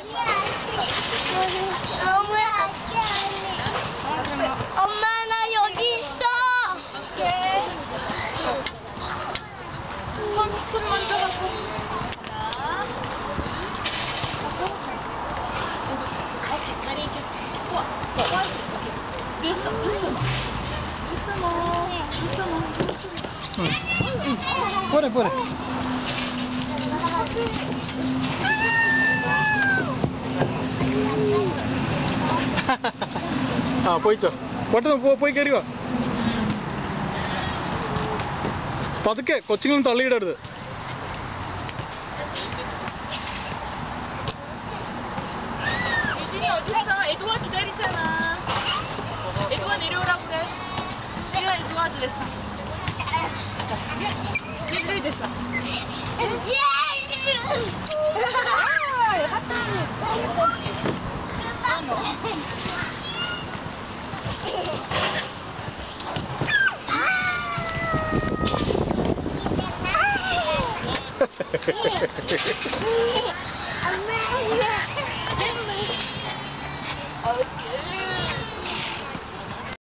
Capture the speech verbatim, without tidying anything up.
엄마 나 여기 있어. 손, 손 먼저 갖고. 하나. 오케이, 다리 이렇게. 우와, 우와. 됐어, 됐어. 됐어, 뭐. 됐어, 뭐. 응. 보내, 보내. ആ പോയിച്ചോ പെട്ടെന്ന് പോ പോയി കയറി വാ പതുക്കെ കൊച്ചുങ്ങളും തള്ളിയിടരുത് 유진이 어딨어? 에드와 기다리잖아. 에드와 내려오라고 그래. 내가 에드와드 됐어. 에드와 됐어. 엄마